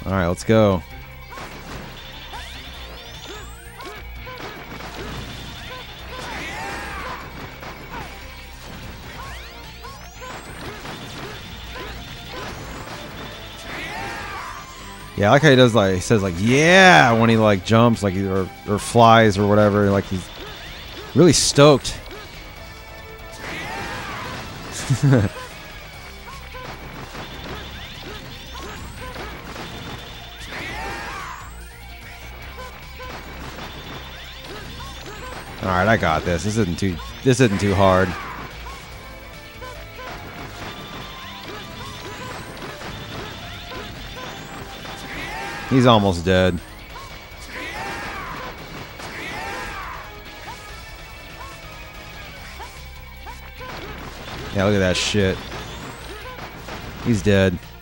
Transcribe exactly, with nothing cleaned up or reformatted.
Alright, let's go. Yeah, I like how he does, like, he says, like, yeah, when he, like, jumps, like, he, or, or flies or whatever. Like, he's really stoked. Alright, I got this. This isn't too, this isn't too hard. He's almost dead. Yeah, look at that shit. He's dead.